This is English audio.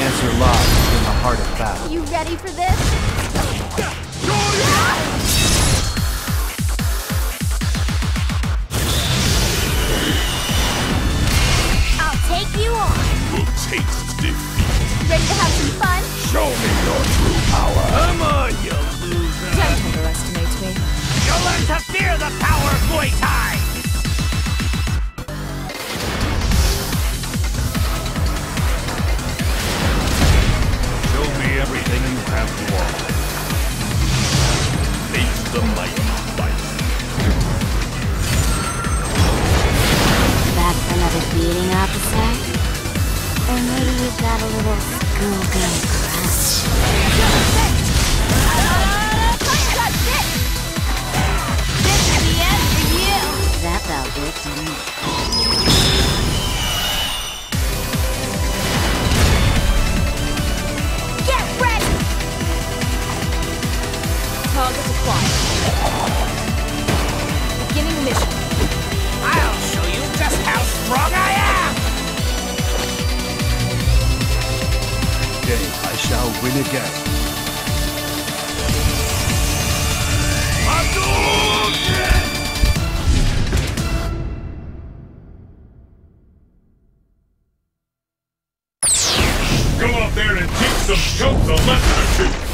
answer lies in the heart of battle. You ready for this? I'll take you on. We'll taste defeat. Ready to have some fun? Show me your true power. Come on, you loser! Don't underestimate me. You'll learn to fear the power of Muay Thai! Show me everything you have to offer. Face the mighty fight. Back for another beating, officer? Or maybe you've got a little schoolgirl crush. That's it! This is the end for you! That felt good to me. Get ready! Target acquired. Beginning mission. I'll show you just how strong I am! Today I shall win again. Go out there and teach some chumps a lesson or two.